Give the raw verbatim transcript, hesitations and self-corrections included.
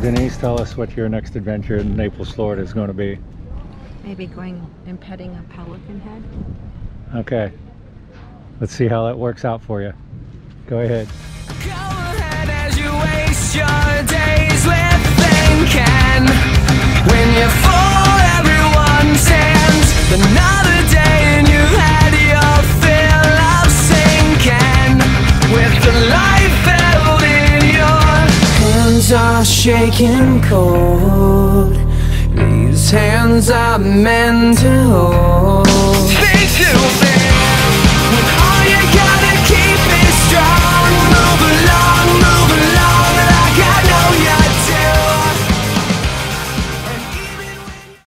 Denise, tell us what your next adventure in Naples, Florida is going to be. Maybe going and petting a pelican head. Okay. Let's see how that works out for you. Go ahead. Go ahead as you waste your days with thinking. When you're full, everyone sends. Another day and you've had your fill of sinking. With the life held in your hands are shaking cold. These hands are meant to hold. Think to